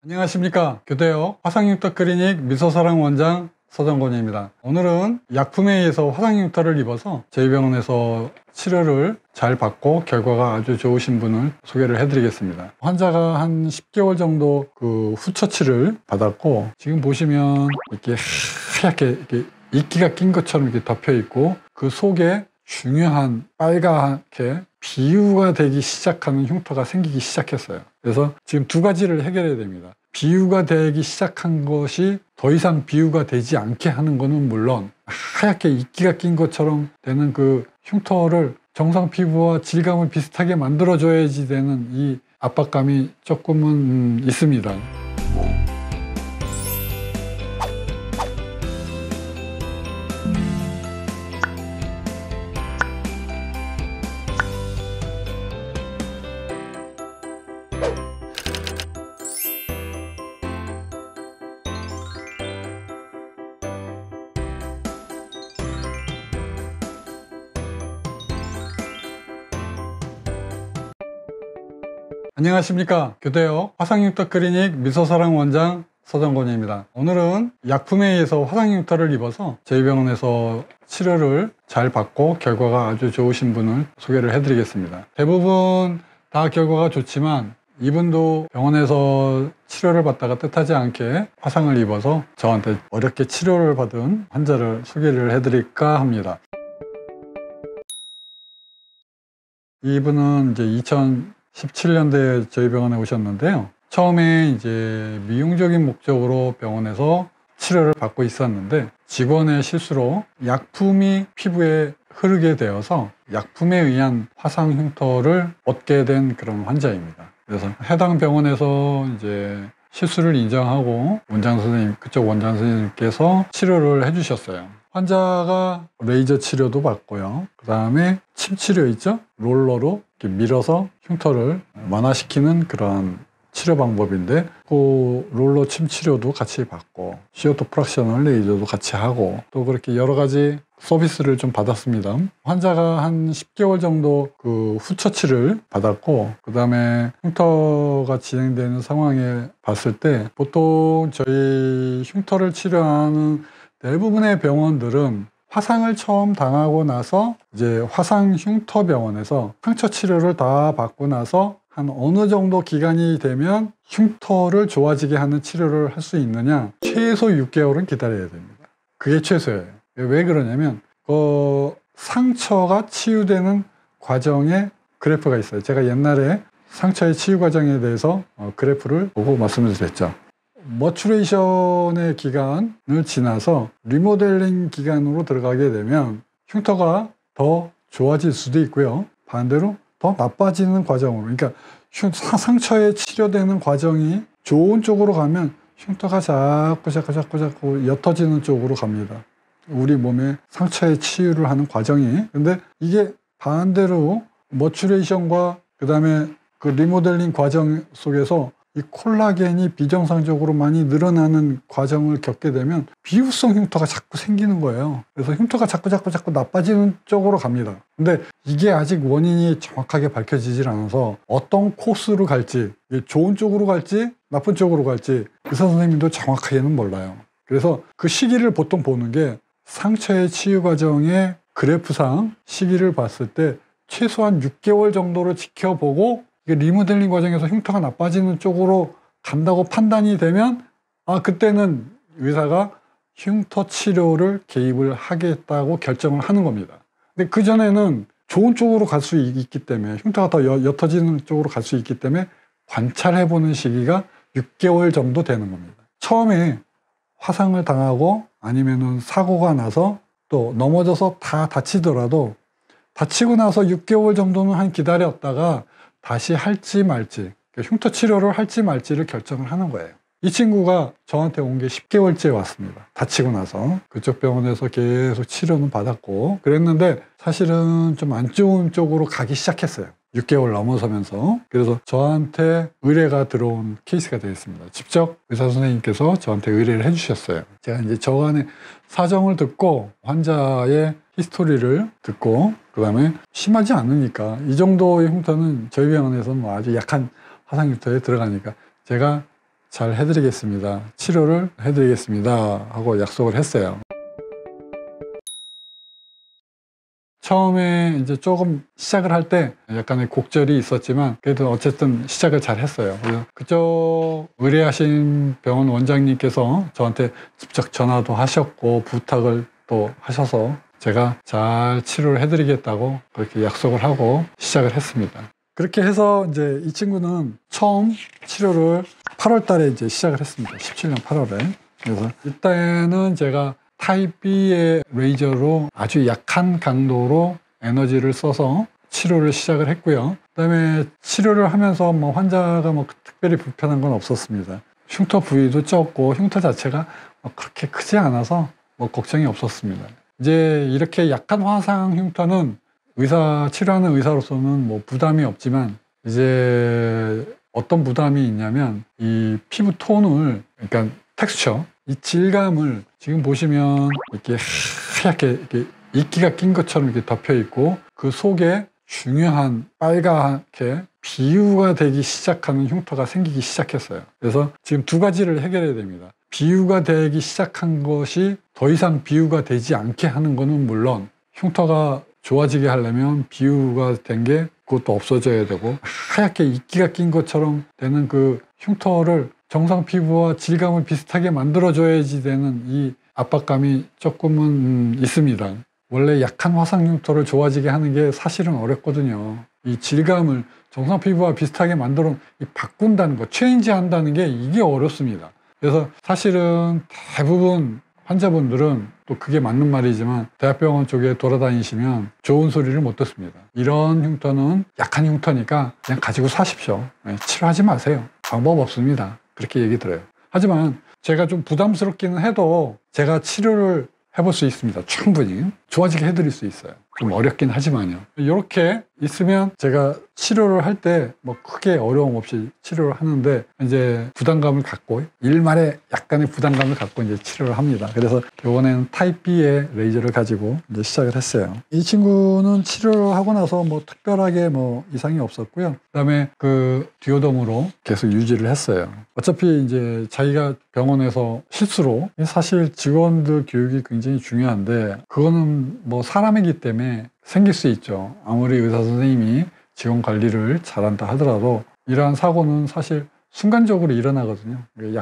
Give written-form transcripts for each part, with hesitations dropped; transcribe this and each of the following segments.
안녕하십니까. 교대역 화상흉터 클리닉 미소사랑 원장 서정곤입니다. 오늘은 약품에 의해서 화상흉터를 입어서 저희 병원에서 치료를 잘 받고 결과가 아주 좋으신 분을 소개를 해드리겠습니다. 환자가 한 10개월 정도 후처치를 받았고, 지금 보시면 이렇게 하얗게 이렇게 이끼가 낀 것처럼 이렇게 덮여 있고, 그 속에 중요한 빨갛게 비유가 되기 시작하는 흉터가 생기기 시작했어요. 그래서 지금 두 가지를 해결해야 됩니다. 비유가 되기 시작한 것이 더 이상 비유가 되지 않게 하는 것은 물론, 하얗게 이끼가 낀 것처럼 되는 그 흉터를 정상 피부와 질감을 비슷하게 만들어줘야지 되는 이 압박감이 조금은 있습니다. 안녕하십니까. 교대역 화상흉터 클리닉 미소사랑 원장 서정곤입니다. 오늘은 약품에 의해서 화상흉터를 입어서 저희 병원에서 치료를 잘 받고 결과가 아주 좋으신 분을 소개를 해드리겠습니다. 대부분 다 결과가 좋지만 이분도 병원에서 치료를 받다가 뜻하지 않게 화상을 입어서 저한테 어렵게 치료를 받은 환자를 소개를 해드릴까 합니다. 이분은 이제 2017년도에 저희 병원에 오셨는데요. 처음에 이제 미용적인 목적으로 병원에서 치료를 받고 있었는데, 직원의 실수로 약품이 피부에 흐르게 되어서 약품에 의한 화상 흉터를 얻게 된 그런 환자입니다. 그래서 해당 병원에서 이제 실수를 인정하고 그쪽 원장 선생님께서 치료를 해주셨어요. 환자가 레이저 치료도 받고요. 그 다음에 침 치료 있죠? 롤러로 이렇게 밀어서 흉터를 완화시키는 그런 치료 방법인데, 그 롤러 침 치료도 같이 받고, CO2 프락셔널 레이저도 같이 하고, 또 그렇게 여러 가지 서비스를 좀 받았습니다. 환자가 한 10개월 정도 후처치를 받았고, 그 다음에 흉터가 진행되는 상황에 봤을 때, 보통 저희 흉터를 치료하는 대부분의 병원들은 화상을 처음 당하고 나서 이제 화상 흉터 병원에서 상처 치료를 다 받고 나서 한 어느 정도 기간이 되면 흉터를 좋아지게 하는 치료를 할 수 있느냐, 최소 6개월은 기다려야 됩니다. 그게 최소예요. 왜 그러냐면 상처가 치유되는 과정에 그래프가 있어요. 제가 옛날에 상처의 치유 과정에 대해서 그래프를 보고 말씀을 드렸죠. 머추레이션의 기간을 지나서 리모델링 기간으로 들어가게 되면 흉터가 더 좋아질 수도 있고요. 반대로 더 나빠지는 과정으로, 그러니까 상처에 치료되는 과정이 좋은 쪽으로 가면 흉터가 자꾸 옅어지는 쪽으로 갑니다. 우리 몸에 상처에 치유를 하는 과정이. 근데 이게 반대로 머추레이션과 그 다음에 그 리모델링 과정 속에서 이 콜라겐이 비정상적으로 많이 늘어나는 과정을 겪게 되면 비후성 흉터가 자꾸 생기는 거예요. 그래서 흉터가 자꾸 나빠지는 쪽으로 갑니다. 근데 이게 아직 원인이 정확하게 밝혀지질 않아서 어떤 코스로 갈지, 좋은 쪽으로 갈지 나쁜 쪽으로 갈지 의사 선생님도 정확하게는 몰라요. 그래서 그 시기를 보통 보는 게, 상처의 치유 과정의 그래프상 시기를 봤을 때 최소한 6개월 정도를 지켜보고, 리모델링 과정에서 흉터가 나빠지는 쪽으로 간다고 판단이 되면, 그때는 의사가 흉터 치료를 개입을 하겠다고 결정을 하는 겁니다. 근데 그전에는 좋은 쪽으로 갈 수 있기 때문에, 흉터가 더 옅어지는 쪽으로 갈 수 있기 때문에 관찰해보는 시기가 6개월 정도 되는 겁니다. 처음에 화상을 당하고 아니면은 사고가 나서 또 넘어져서 다 다치더라도, 다치고 나서 6개월 정도는 한 기다렸다가 다시 할지 말지, 흉터 치료를 할지 말지를 결정을 하는 거예요. 이 친구가 저한테 온 게 10개월째 왔습니다. 다치고 나서 그쪽 병원에서 계속 치료는 받았고 그랬는데, 사실은 좀 안 좋은 쪽으로 가기 시작했어요. 6개월 넘어서면서. 그래서 저한테 의뢰가 들어온 케이스가 되겠습니다. 직접 의사 선생님께서 저한테 의뢰를 해주셨어요. 제가 이제 저간의 사정을 듣고, 환자의 히스토리를 듣고, 그 다음에 심하지 않으니까, 이 정도의 흉터는 저희 병원에서는 아주 약한 화상 흉터에 들어가니까 제가 잘 해드리겠습니다. 치료를 해드리겠습니다. 하고 약속을 했어요. 처음에 이제 조금 시작을 할 때 약간의 곡절이 있었지만 그래도 어쨌든 시작을 잘 했어요. 그래서 그쪽 의뢰하신 병원 원장님께서 저한테 직접 전화도 하셨고 부탁을 또 하셔서 제가 잘 치료를 해드리겠다고 그렇게 약속을 하고 시작을 했습니다. 그렇게 해서 이제 이 친구는 처음 치료를 8월 달에 이제 시작을 했습니다. 17년 8월에. 그래서 이때는 제가 타입 B의 레이저로 아주 약한 강도로 에너지를 써서 치료를 시작을 했고요. 그다음에 치료를 하면서 뭐 환자가 뭐 특별히 불편한 건 없었습니다. 흉터 부위도 적고 흉터 자체가 뭐 그렇게 크지 않아서 뭐 걱정이 없었습니다. 이제 이렇게 약한 화상 흉터는 치료하는 의사로서는 뭐 부담이 없지만 이제 어떤 부담이 있냐면 이 피부 톤을 그러니까 텍스처 이 질감을 지금 보시면 이렇게 하얗게 이렇게 이끼가 낀 것처럼 이렇게 덮여 있고 그 속에 중요한 빨갛게 비유가 되기 시작하는 흉터가 생기기 시작했어요. 그래서 지금 두 가지를 해결해야 됩니다. 비유가 되기 시작한 것이 더 이상 비유가 되지 않게 하는 거는 물론 흉터가 좋아지게 하려면 비유가 된 게 그것도 없어져야 되고 하얗게 이끼가 낀 것처럼 되는 그 흉터를 정상 피부와 질감을 비슷하게 만들어줘야지 되는 이 압박감이 조금은 있습니다. 원래 약한 화상 흉터를 좋아지게 하는 게 사실은 어렵거든요. 이 질감을 정상 피부와 비슷하게 바꾼다는 거, 체인지 한다는 게 이게 어렵습니다. 그래서 사실은 대부분 환자분들은 또 그게 맞는 말이지만 대학병원 쪽에 돌아다니시면 좋은 소리를 못 듣습니다. 이런 흉터는 약한 흉터니까 그냥 가지고 사십시오. 치료하지 마세요. 방법 없습니다. 그렇게 얘기 들어요. 하지만 제가 좀 부담스럽기는 해도 제가 치료를 해볼 수 있습니다. 충분히 좋아지게 해드릴 수 있어요. 좀 어렵긴 하지만요. 이렇게 있으면 제가 치료를 할 때 뭐 크게 어려움 없이 치료를 하는데 이제 부담감을 갖고 일말에 약간의 부담감을 갖고 이제 치료를 합니다. 그래서 이번에는 타입 B의 레이저를 가지고 이제 시작을 했어요. 이 친구는 치료를 하고 나서 뭐 특별하게 뭐 이상이 없었고요. 그다음에 그 디오덤으로 계속 유지를 했어요. 어차피 이제 자기가 병원에서 실수로 사실 직원들 교육이 굉장히 중요한데 그거는 뭐 사람이기 때문에 생길 수 있죠. 아무리 의사 선생님이 직원 관리를 잘한다 하더라도 이러한 사고는 사실 순간적으로 일어나거든요.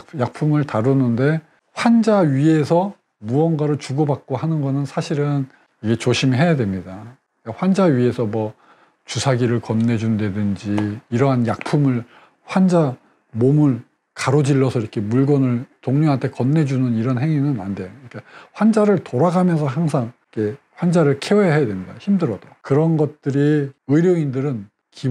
약품을 다루는데 환자 위에서 무언가를 주고받고 하는 거는 사실은 이게 조심해야 됩니다. 환자 위에서 뭐 주사기를 건네준다든지 이러한 약품을 환자 몸을 가로질러서 이렇게 물건을 동료한테 건네주는 이런 행위는 안 돼요. 그러니까 환자를 돌아가면서 항상 이렇게 환자를 케어해야 됩니다. 힘들어도. 그런 것들이 의료인들은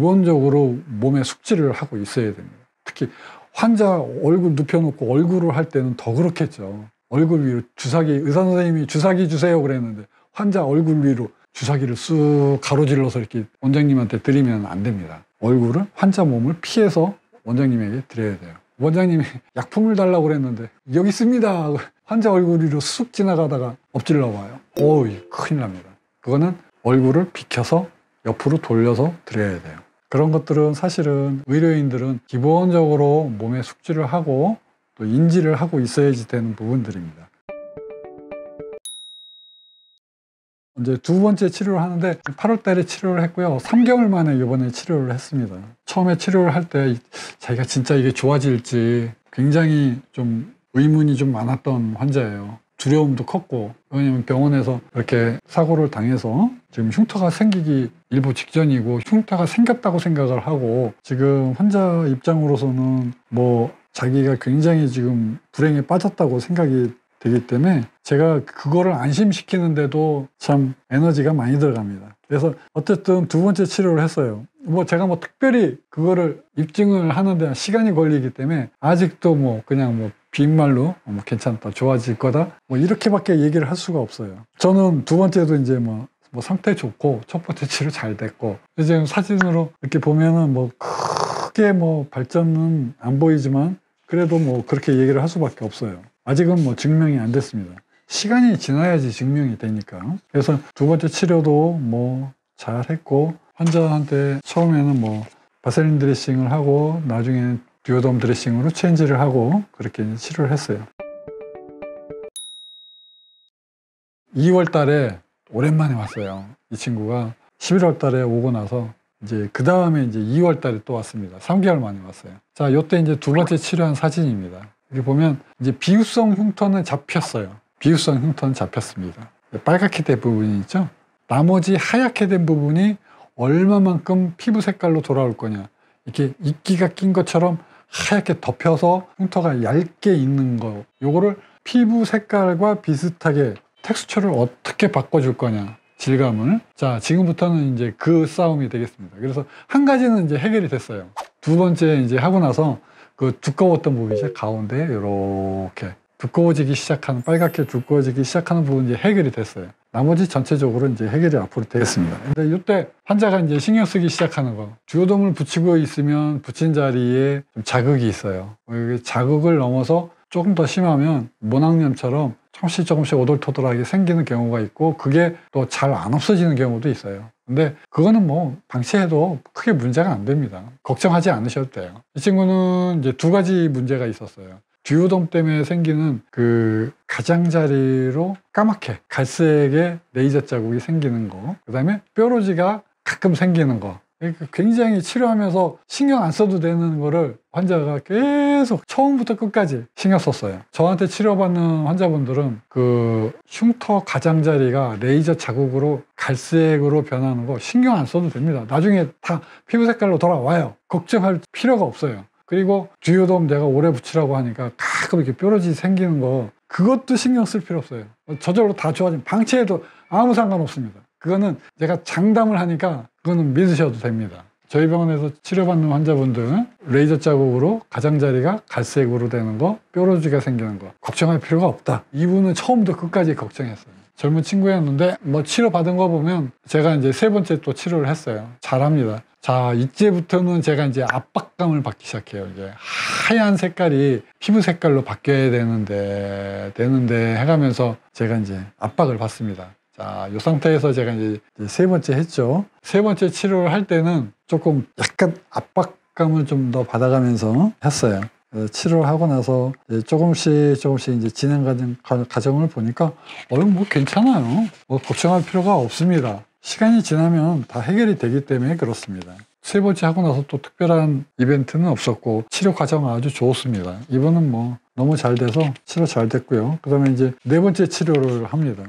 기본적으로 몸에 숙지를 하고 있어야 됩니다. 특히 환자 얼굴 눕혀놓고 얼굴을 할 때는 더 그렇겠죠. 얼굴 위로 주사기, 의사 선생님이 주사기 주세요 그랬는데 환자 얼굴 위로 주사기를 쑥 가로질러서 이렇게 원장님한테 드리면 안 됩니다. 얼굴을 환자 몸을 피해서 원장님에게 드려야 돼요. 원장님이 약품을 달라고 그랬는데 여기 있습니다. 환자 얼굴 위로 쑥 지나가다가 엎질러 와요. 어우, 큰일 납니다. 그거는 얼굴을 비켜서 옆으로 돌려서 드려야 돼요. 그런 것들은 사실은 의료인들은 기본적으로 몸에 숙지를 하고 또 인지를 하고 있어야지 되는 부분들입니다. 이제 두 번째 치료를 하는데 8월 달에 치료를 했고요. 3개월 만에 이번에 치료를 했습니다. 처음에 치료를 할 때 자기가 진짜 이게 좋아질지 굉장히 좀 의문이 좀 많았던 환자예요. 두려움도 컸고, 왜냐면 병원에서 이렇게 사고를 당해서 지금 흉터가 생기기 일부 직전이고 흉터가 생겼다고 생각을 하고 지금 환자 입장으로서는 뭐 자기가 굉장히 지금 불행에 빠졌다고 생각이 되기 때문에 제가 그거를 안심시키는데도 참 에너지가 많이 들어갑니다. 그래서 어쨌든 두 번째 치료를 했어요. 뭐 제가 뭐 특별히 그거를 입증을 하는데 시간이 걸리기 때문에 아직도 뭐 그냥 뭐 빈말로 뭐 괜찮다, 좋아질 거다 뭐 이렇게밖에 얘기를 할 수가 없어요. 저는 두 번째도 이제 뭐 상태 좋고 첫 번째 치료 잘 됐고 지금 사진으로 이렇게 보면은 뭐 크게 뭐 발전은 안 보이지만 그래도 뭐 그렇게 얘기를 할 수밖에 없어요. 아직은 뭐 증명이 안 됐습니다. 시간이 지나야지 증명이 되니까. 그래서 두 번째 치료도 뭐 잘했고 환자한테 처음에는 뭐 바셀린 드레싱을 하고 나중에는 듀오돔 드레싱으로 체인지를 하고 그렇게 이제 치료를 했어요. 2월 달에 오랜만에 왔어요. 이 친구가 11월 달에 오고 나서 이제 그 다음에 이제 2월 달에 또 왔습니다. 3개월 만에 왔어요. 자, 요때 이제 두 번째 치료한 사진입니다. 여기 보면 이제 비유성 흉터는 잡혔어요. 비유성 흉터는 잡혔습니다. 빨갛게 된 부분이 있죠. 나머지 하얗게 된 부분이 얼마만큼 피부 색깔로 돌아올 거냐. 이렇게 이끼가 낀 것처럼 하얗게 덮여서 흉터가 얇게 있는 거. 요거를 피부 색깔과 비슷하게 텍스처를 어떻게 바꿔줄 거냐. 질감을. 자, 지금부터는 이제 그 싸움이 되겠습니다. 그래서 한 가지는 이제 해결이 됐어요. 두 번째 이제 하고 나서 그 두꺼웠던 부분이죠. 가운데 이렇게 두꺼워지기 시작하는, 빨갛게 두꺼워지기 시작하는 부분이 해결이 됐어요. 나머지 전체적으로 이제 해결이 앞으로 되겠습니다. 근데 이때 환자가 이제 신경 쓰기 시작하는 거. 듀오돔을 붙이고 있으면 붙인 자리에 좀 자극이 있어요. 자극을 넘어서 조금 더 심하면 모낭염처럼 조금씩 오돌토돌하게 생기는 경우가 있고, 그게 또 잘 안 없어지는 경우도 있어요. 근데 그거는 뭐 방치해도 크게 문제가 안 됩니다. 걱정하지 않으셔도 돼요. 이 친구는 이제 두 가지 문제가 있었어요. 듀오돔 때문에 생기는 그 가장자리로 까맣게 갈색의 레이저 자국이 생기는 거, 그 다음에 뾰루지가 가끔 생기는 거. 굉장히 치료하면서 신경 안 써도 되는 거를 환자가 계속 처음부터 끝까지 신경 썼어요. 저한테 치료받는 환자분들은 그 흉터 가장자리가 레이저 자국으로 갈색으로 변하는 거 신경 안 써도 됩니다. 나중에 다 피부 색깔로 돌아와요. 걱정할 필요가 없어요. 그리고 듀오돔 내가 오래 붙이라고 하니까 가끔 이렇게 뾰루지 생기는 거, 그것도 신경 쓸 필요 없어요. 저절로 다 좋아지면 방치해도 아무 상관없습니다. 그거는 제가 장담을 하니까 그거는 믿으셔도 됩니다. 저희 병원에서 치료받는 환자분들은 레이저 자국으로 가장자리가 갈색으로 되는 거, 뾰루지가 생기는 거 걱정할 필요가 없다. 이분은 처음부터 끝까지 걱정했어요. 젊은 친구였는데 뭐 치료받은 거 보면 제가 이제 세 번째 또 치료를 했어요. 잘합니다. 자, 이제부터는 제가 이제 압박감을 받기 시작해요. 이제 하얀 색깔이 피부 색깔로 바뀌어야 되는데 해가면서 제가 이제 압박을 받습니다. 자, 이 상태에서 제가 이제 세 번째 했죠. 세 번째 치료를 할 때는 조금 약간 압박감을 좀 더 받아가면서 했어요. 치료를 하고 나서 조금씩 이제 진행 과정을 보니까 뭐 괜찮아요. 뭐 걱정할 필요가 없습니다. 시간이 지나면 다 해결이 되기 때문에 그렇습니다. 세 번째 하고 나서 또 특별한 이벤트는 없었고 치료 과정은 아주 좋습니다. 이번은 뭐 너무 잘 돼서 치료 잘 됐고요. 그 다음에 이제 네 번째 치료를 합니다.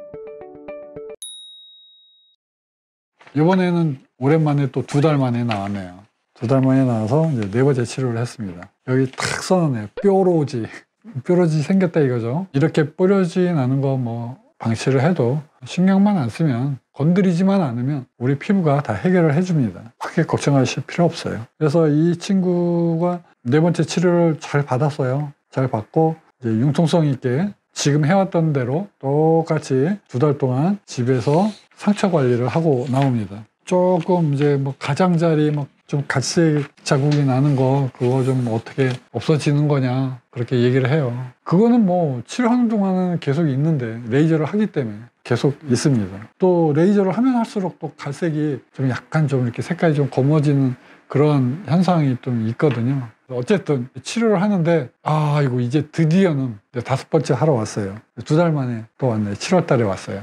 이번에는 오랜만에 또 2달 만에 나왔네요. 2달 만에 나와서 이제 네 번째 치료를 했습니다. 여기 탁 써놨네요. 뾰루지 생겼다 이거죠. 이렇게 뾰루지 나는 거 뭐 방치를 해도 신경만 안 쓰면, 건드리지만 않으면 우리 피부가 다 해결을 해줍니다. 크게 걱정하실 필요 없어요. 그래서 이 친구가 네 번째 치료를 잘 받았어요. 잘 받고 이제 융통성 있게 지금 해왔던 대로 똑같이 2달 동안 집에서 상처 관리를 하고 나옵니다. 조금 이제 뭐 가장자리 막 좀 갈색 자국이 나는 거, 그거 좀 어떻게 없어지는 거냐 그렇게 얘기를 해요. 그거는 뭐 치료하는 동안은 계속 있는데 레이저를 하기 때문에 계속 있습니다. 또 레이저를 하면 할수록 또 갈색이 좀 약간 좀 이렇게 색깔이 좀 검어지는 그런 현상이 좀 있거든요. 어쨌든 치료를 하는데 이거 이제 드디어는 5번째 하러 왔어요. 2달 만에 또 왔네요. 7월 달에 왔어요.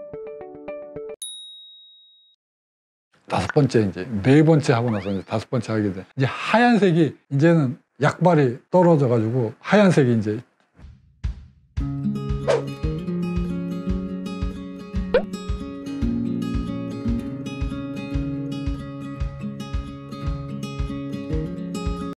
5번째, 이제 4번째 하고 나서 이제 5번째 하게 돼. 이제 하얀색이, 이제는 약발이 떨어져 가지고 하얀색이 이제